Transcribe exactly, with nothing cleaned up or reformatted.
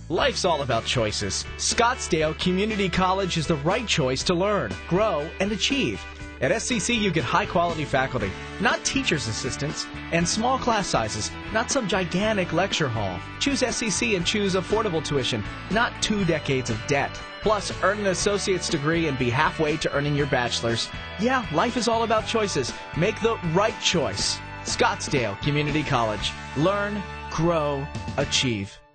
Life's all about choices. Scottsdale Community College is the right choice to learn, grow, and achieve. At S C C, you get high-quality faculty, not teacher's assistants, and small class sizes, not some gigantic lecture hall. Choose S C C and choose affordable tuition, not two decades of debt. Plus, earn an associate's degree and be halfway to earning your bachelor's. Yeah, life is all about choices. Make the right choice. Scottsdale Community College. Learn, grow, achieve.